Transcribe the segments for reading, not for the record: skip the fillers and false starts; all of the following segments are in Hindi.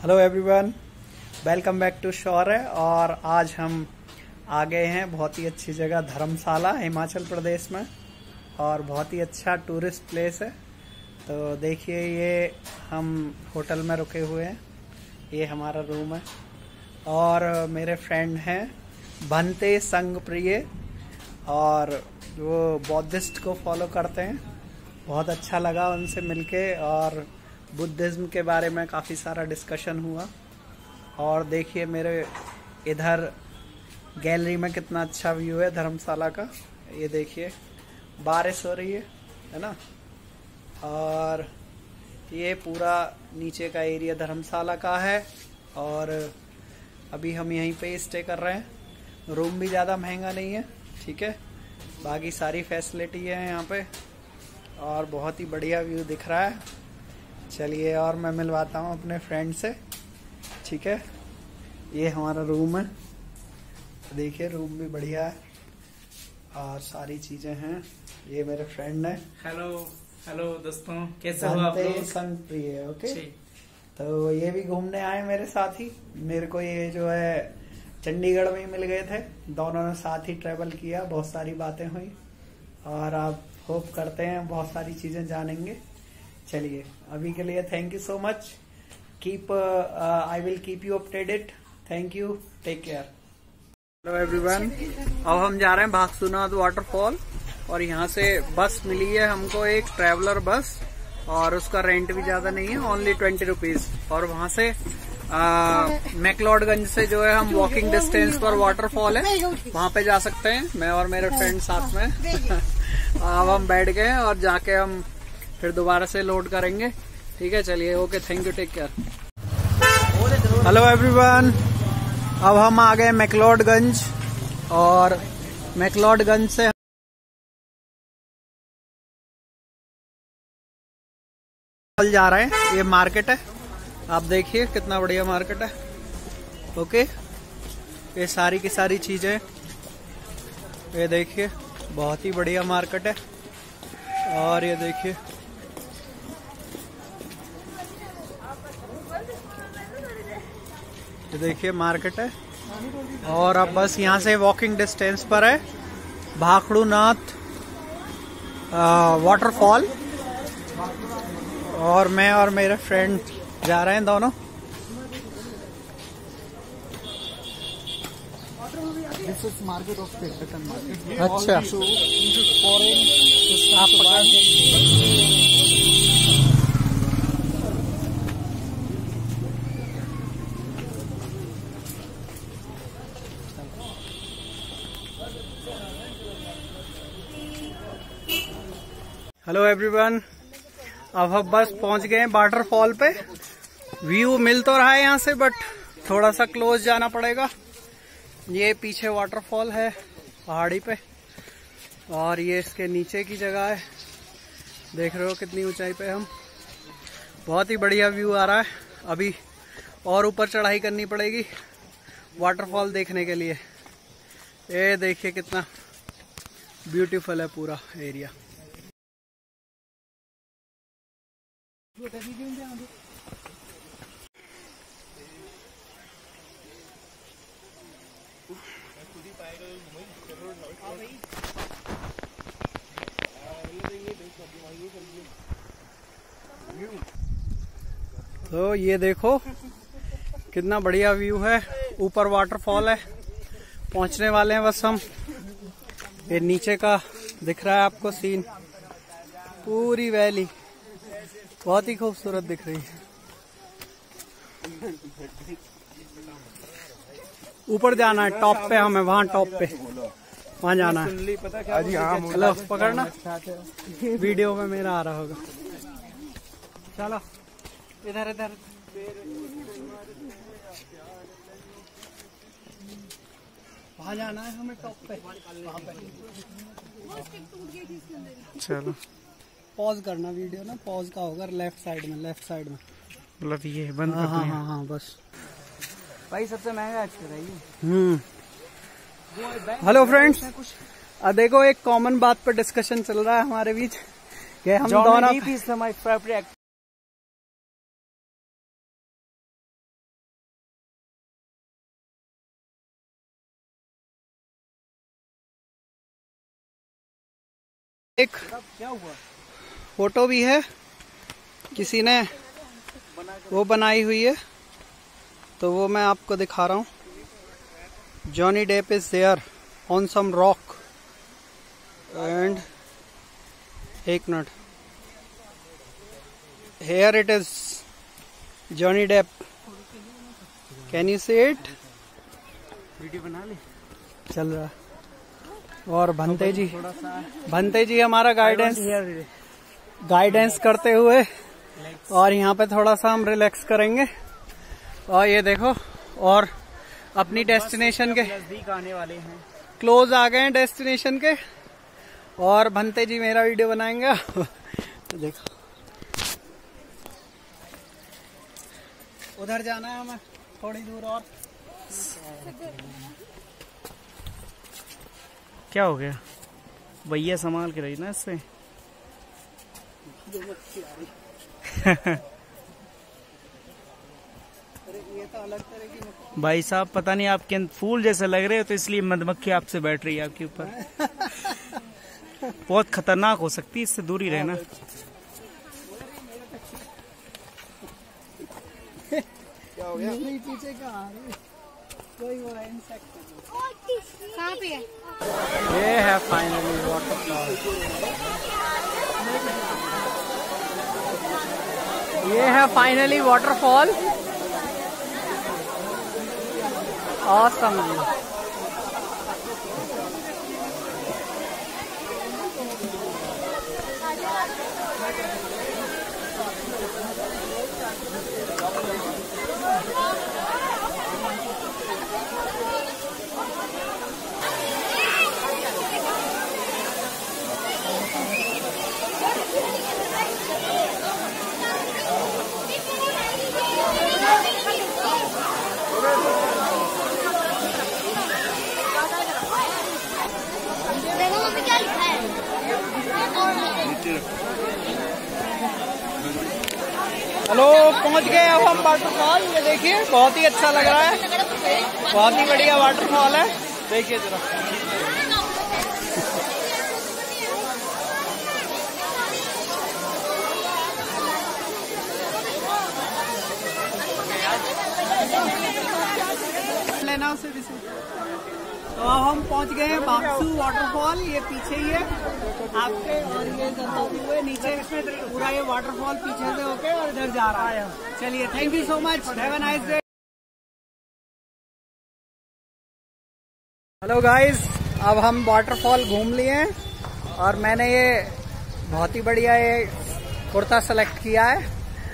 Hello everyone, welcome back to Shaurya. और आज हम आ गए हैं बहुत ही अच्छी जगह धर्मशाला, हिमाचल प्रदेश में, और बहुत ही अच्छा टूरिस्ट प्लेस है। तो देखिए, ये हम होटल में रुके हुए हैं, ये हमारा रूम है। और मेरे फ्रेंड हैं भंते संगप्रिय, और वो बौद्धिस्ट को फॉलो करते हैं। बहुत अच्छा लगा उनसे मिलके, और बुद्धिज्म के बारे में काफ़ी सारा डिस्कशन हुआ। और देखिए मेरे इधर गैलरी में कितना अच्छा व्यू है धर्मशाला का। ये देखिए, बारिश हो रही है ना। और ये पूरा नीचे का एरिया धर्मशाला का है, और अभी हम यहीं पे स्टे कर रहे हैं। रूम भी ज़्यादा महंगा नहीं है, ठीक है। बाकी सारी फैसिलिटी है यहाँ पे, और बहुत ही बढ़िया व्यू दिख रहा है। चलिए, और मैं मिलवाता हूँ अपने फ्रेंड से, ठीक है। ये हमारा रूम है, देखिए रूम भी बढ़िया है और सारी चीजें हैं। ये मेरे फ्रेंड है। हेलो दोस्तों, कैसे हो आप लोग? संगप्रिय, ओके। तो ये भी घूमने आए मेरे साथ ही। मेरे को ये जो है चंडीगढ़ में ही मिल गए थे, दोनों ने साथ ही ट्रेवल किया, बहुत सारी बातें हुई, और आप होप करते हैं बहुत सारी चीजें जानेंगे। चलिए, अभी के लिए thank you so much. I will keep you updated. Thank you, take care. Hello everyone, अब हम जा रहे हैं भागसूनाथ वाटरफॉल, और यहाँ से बस मिली है हमको, एक ट्रैवलर बस, और उसका रेंट भी ज्यादा नहीं है, ओनली 20 रुपीज। और वहाँ से मैक्लोडगंज से जो है हम वॉकिंग डिस्टेंस पर वाटरफॉल है, वहाँ पे जा सकते हैं, मैं और मेरे फ्रेंड साथ में। अब हम बैठ गए हैं और जाके हम फिर दोबारा से लोड करेंगे, ठीक है। चलिए, okay, thank you, take care. Hello everyone, अब हम आ गए मैक्लोडगंज, और मैक्लोडगंज से जा रहे हैं। ये मार्केट है, आप देखिए कितना बढ़िया मार्केट है, ओके। ये सारी की सारी चीजें, ये देखिए बहुत ही बढ़िया मार्केट है। और ये देखिए, ये देखिए मार्केट है। और अब बस यहाँ से वॉकिंग डिस्टेंस पर है भाखड़ूनाथ वाटरफॉल, और मैं और मेरे फ्रेंड जा रहे हैं दोनों। This is market of Tibetan market. अच्छा, आप पकड़ हेलो एवरीवन, अब हम बस पहुंच गए हैं वाटरफॉल पे। व्यू मिल तो रहा है यहाँ से, बट थोड़ा सा क्लोज जाना पड़ेगा। ये पीछे वाटरफॉल है पहाड़ी पे, और ये इसके नीचे की जगह है। देख रहे हो कितनी ऊंचाई पे हम। बहुत ही बढ़िया व्यू आ रहा है। अभी और ऊपर चढ़ाई करनी पड़ेगी वाटरफॉल देखने के लिए। ये देखिए कितना ब्यूटीफुल है पूरा एरिया। तो ये देखो कितना बढ़िया व्यू है, ऊपर वाटरफॉल है। पहुंचने वाले हैं बस हम। ये नीचे का दिख रहा है आपको सीन, पूरी वैली बहुत ही खूबसूरत दिख रही है। ऊपर जाना है, टॉप पे हमें, वहाँ टॉप पे वहाँ जाना है। हेलो, पकड़ना, वीडियो में मेरा आ रहा होगा। चलो, इधर इधर। वहाँ जाना है हमें, टॉप पे, वहाँ पे। चलो, पॉज करना वीडियो ना, पॉज का होगा लेफ्ट साइड में, मतलब ये बंद। हाँ, बस भाई सबसे महंगा एक्सपीरियंस है। हेलो फ्रेंड्स, देखो एक कॉमन बात पर डिस्कशन चल रहा है हमारे बीच, कि हम दोनों एक फोटो भी है, किसी ने वो बनाई हुई है, तो वो मैं आपको दिखा रहा हूँ। Johnny Depp is there on some rock and एक मिनट, here it is Johnny Depp, can you see it? Video बना ले, चल रहा। और भंते जी हमारा गाइडेंस करते हुए, और यहाँ पे थोड़ा सा हम रिलैक्स करेंगे। और ये देखो, और अपनी डेस्टिनेशन के नजदीक आने वाले हैं, क्लोज आ गए हैं डेस्टिनेशन के। और भंते जी मेरा वीडियो बनाएंगे। तो देखो उधर जाना है हमें थोड़ी दूर और। क्या हो गया भैया, संभाल के रही ना इससे। भाई साहब पता नहीं आपके फूल जैसे लग रहे हो, तो इसलिए मधुमक्खी आपसे बैठ रही है आपके ऊपर। बहुत खतरनाक हो सकती है, इससे दूर ही रहना। क्या हो गया? पीछे का कोई वो इंसेक्ट कहाँ पे है? ये है फाइनली वाटरफॉल, ये है फाइनली वाटरफॉल। ऑसम। हेलो, पहुंच गए अब हम वाटरफॉल। ये देखिए बहुत ही अच्छा लग रहा है, बहुत ही बढ़िया वाटरफॉल है। देखिए जरा, लेना उसे भी। तो अब हम पहुंच गए हैं बाक्सू वाटरफॉल, ये पीछे ही है आपके। और ये हुए नीचे पूरा ये वाटरफॉल पीछे से होके और इधर जा रहा है। चलिए, thank you so much, have a nice day. Hello guys, अब हम वाटरफॉल घूम लिए हैं और मैंने ये बहुत ही बढ़िया ये कुर्ता सेलेक्ट किया है।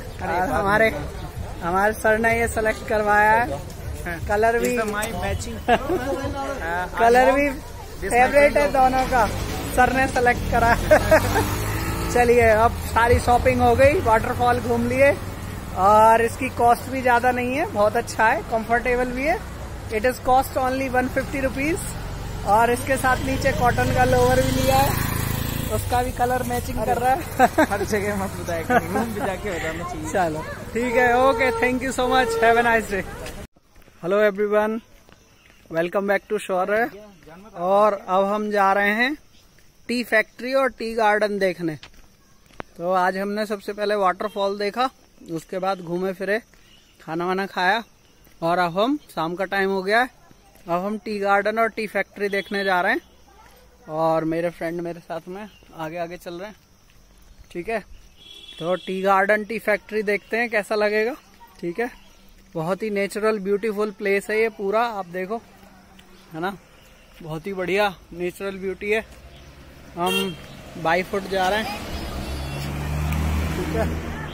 हमारे सर ने ये सेलेक्ट करवाया है। कलर भी मैचिंग कलर भी फेवरेट है दोनों का, सर ने सेलेक्ट करा। चलिए, अब सारी शॉपिंग हो गई, वाटरफॉल घूम लिए, और इसकी कॉस्ट भी ज्यादा नहीं है, बहुत अच्छा है, कंफर्टेबल भी है। It is cost only 150 rupees. और इसके साथ नीचे कॉटन का लोअर भी लिया है, उसका भी कलर मैचिंग कर रहा है। हर जगह मत बताया, रूम भी जाके बताना चाहिए। चलो ठीक है, okay, thank you so much, have a nice day. Hello everyone, welcome back to Shaurya. और अब हम जा रहे हैं टी फैक्ट्री और टी गार्डन देखने। तो आज हमने सबसे पहले वाटरफॉल देखा, उसके बाद घूमे फिरे, खाना वाना खाया, और अब हम शाम का टाइम हो गया है, अब हम टी गार्डन और टी फैक्ट्री देखने जा रहे हैं। और मेरे फ्रेंड मेरे साथ में आगे आगे चल रहे हैं, ठीक है। तो टी गार्डन टी फैक्ट्री देखते हैं कैसा लगेगा, ठीक है। बहुत ही नेचुरल ब्यूटीफुल प्लेस है ये पूरा, आप देखो, है ना, बहुत ही बढ़िया नेचुरल ब्यूटी है। हम बाई फुट जा रहे हैं, ठीक है।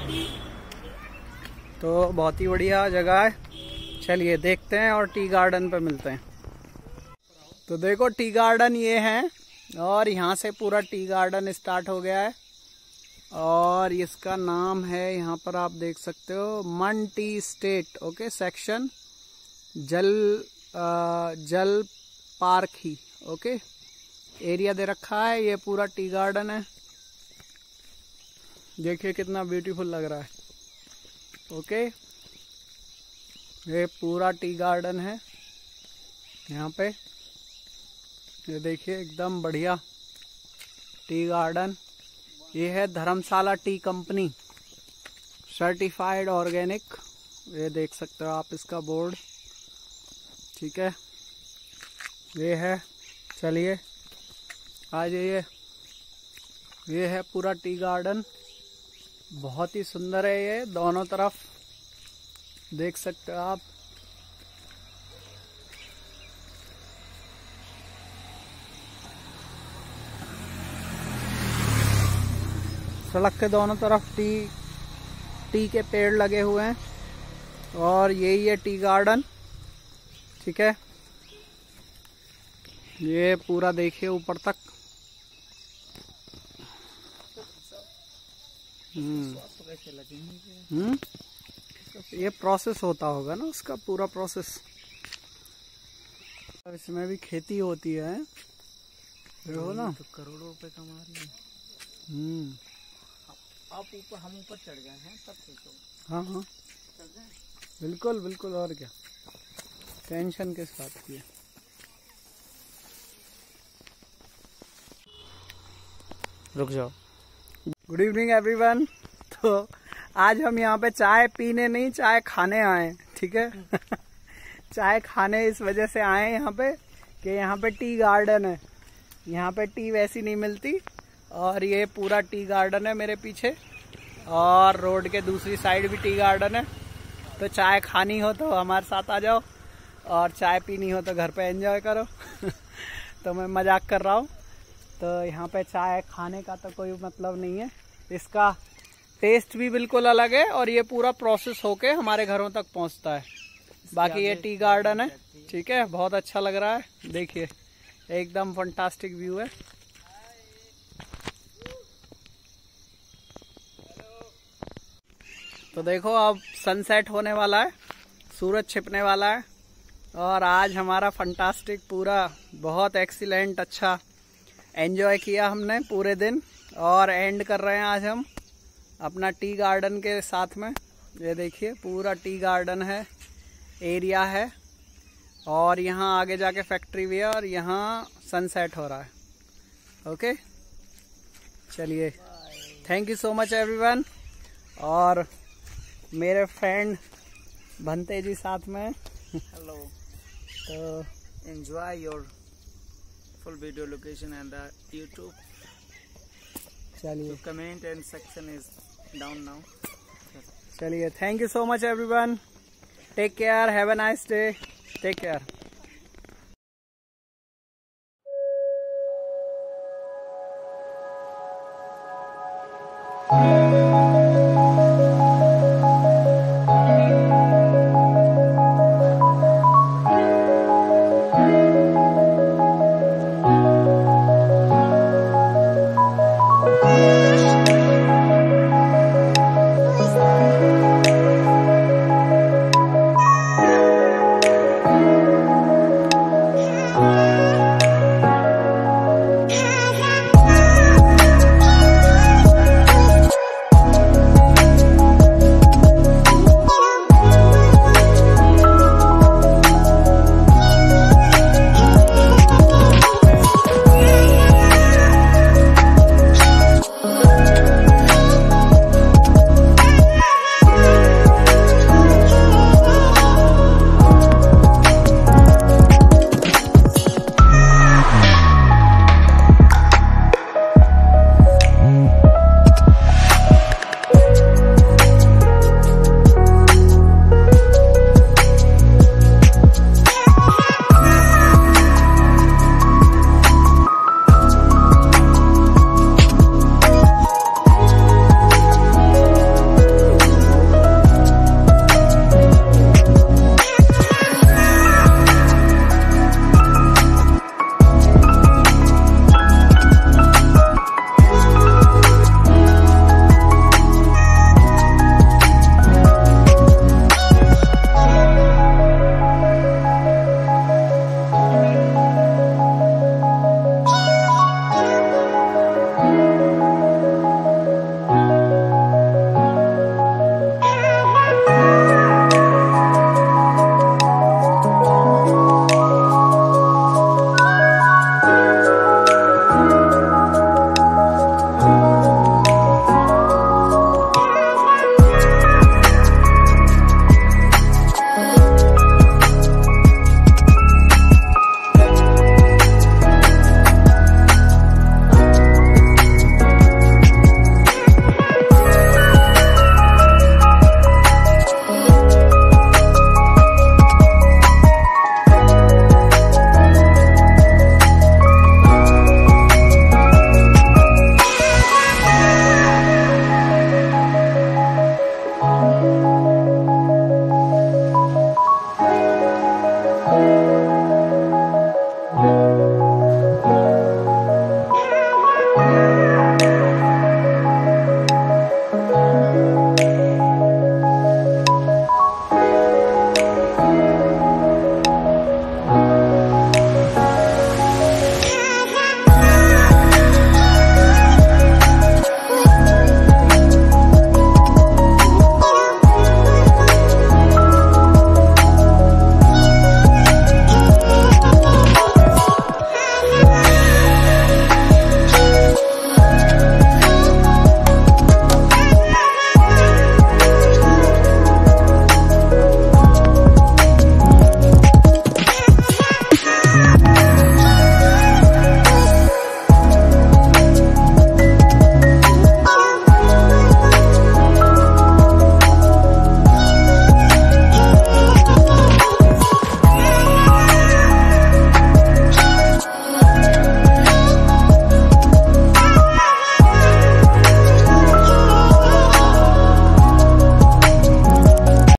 तो बहुत ही बढ़िया जगह है, चलिए देखते हैं और टी गार्डन पे मिलते हैं। तो देखो, टी गार्डन ये है, और यहाँ से पूरा टी गार्डन स्टार्ट हो गया है। और इसका नाम है, यहाँ पर आप देख सकते हो, मन टी स्टेट, ओके, सेक्शन जल पार्क ही, ओके, एरिया दे रखा है। ये पूरा टी गार्डन है, देखिए कितना ब्यूटीफुल लग रहा है, ओके। ये पूरा टी गार्डन है यहाँ पे, ये देखिए एकदम बढ़िया टी गार्डन। ये है Dharamshala tea company, certified organic. ये देख सकते हो आप इसका बोर्ड, ठीक है। ये है, चलिए आ जाइए। ये है पूरा टी गार्डन, बहुत ही सुंदर है। ये दोनों तरफ देख सकते हो आप। सड़क के दोनों तरफ टी के पेड़ लगे हुए हैं और यही है टी गार्डन, ठीक है। ये पूरा देखिए ऊपर तक। ये प्रोसेस होता होगा ना उसका, पूरा प्रोसेस। इसमें भी खेती होती है, देखो ना। तो करोड़ों रुपए कमा रही है। आप ऊपर, हम ऊपर चढ़ गए हैं तब सोचो। हाँ हाँ बिल्कुल बिल्कुल, और क्या, टेंशन किस बात की है। रुक जाओ। Good evening everyone. तो आज हम यहाँ पे चाय पीने नहीं, चाय खाने आए, ठीक है। चाय खाने इस वजह से आए यहाँ पे कि यहाँ पे टी गार्डन है। यहाँ पे टी वैसी नहीं मिलती, और ये पूरा टी गार्डन है मेरे पीछे, और रोड के दूसरी साइड भी टी गार्डन है। तो चाय खानी हो तो हमारे साथ आ जाओ, और चाय पीनी हो तो घर पे एंजॉय करो। तो मैं मजाक कर रहा हूँ। तो यहाँ पे चाय खाने का तो कोई मतलब नहीं है, इसका टेस्ट भी बिल्कुल अलग है, और ये पूरा प्रोसेस होके हमारे घरों तक पहुँचता है। बाकी ये टी गार्डन है, ठीक है। बहुत अच्छा लग रहा है, देखिए एकदम फंटास्टिक व्यू है। तो देखो अब सनसेट होने वाला है, सूरज छिपने वाला है, और आज हमारा फंटास्टिक पूरा बहुत एक्सीलेंट अच्छा एंजॉय किया हमने पूरे दिन। और एंड कर रहे हैं आज हम अपना टी गार्डन के साथ में। ये देखिए पूरा टी गार्डन है, एरिया है, और यहाँ आगे जाके फैक्ट्री भी है, और यहाँ सनसेट हो रहा है। ओके चलिए, thank you so much everyone. और मेरे फ्रेंड भंते जी साथ में। हेलो। तो enjoy your full video location and the YouTube. चलिए, Comment and section is down now. चलिए, thank you so much everyone. Take care, have a nice day, take care.